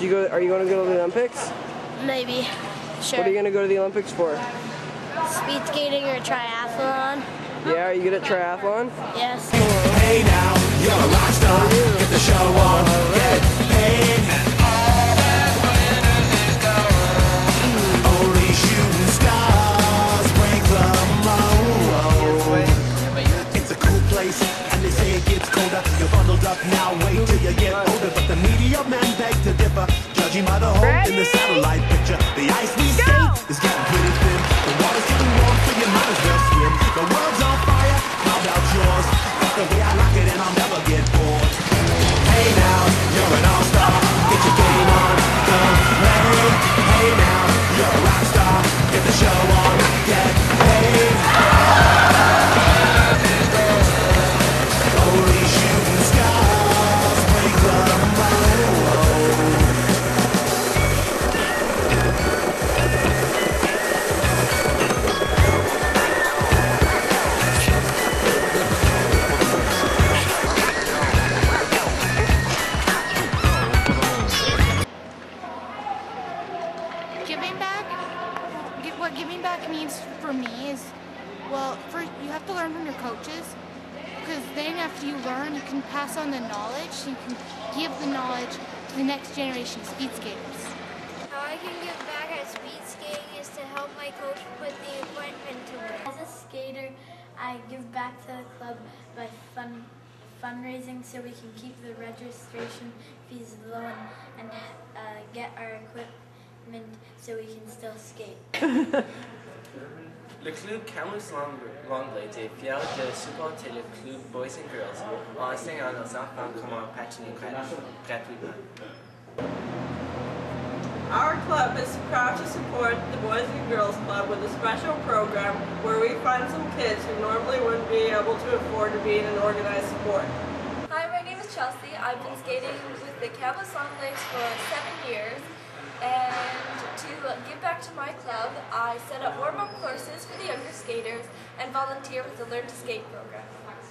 you go? Are you going to go to the Olympics? Maybe. Sure. What are you going to go to the Olympics for? Speed skating or triathlon? Yeah, are you good at triathlon? Yes. Hey now, you're a rock star. Get the show on, get paid. Only shooting stars break the mold. It's a cool place, and they say it gets colder. You're bundled up now, wait till you get older. But the media men beg to differ, judging by the hole in the satellite picture. The ice we skate is getting pretty thin. The water's getting warm, so you might as well swim. The world's on fire, how about yours? That's the way I like it, and I'll never get bored. Hey now, you're an all-star. Get your game on, go play. Hey now, you're a rock star. Get the show on, get paid. Only shooting stars break the mold. What giving back means for me is, well, first you have to learn from your coaches, because then after you learn, you can pass on the knowledge, you can give the knowledge to the next generation of speed skaters. How I can give back at speed skating is to help my coach put the equipment to work. As a skater, I give back to the club by fundraising so we can keep the registration fees low and get our equipment so we can still skate. Le club Camus Langlais est fier de supporter le club Boys and Girls en enseignant aux enfants comment patiner gratuitement. Our club is proud to support the Boys and Girls Club with a special program where we find some kids who normally wouldn't be able to afford to be in an organized sport. Hi, my name is Chelsea. I've been skating with the Camus Langlais for 7 years. And to give back to my club, I set up warm-up courses for the younger skaters and volunteer with the Learn to Skate program.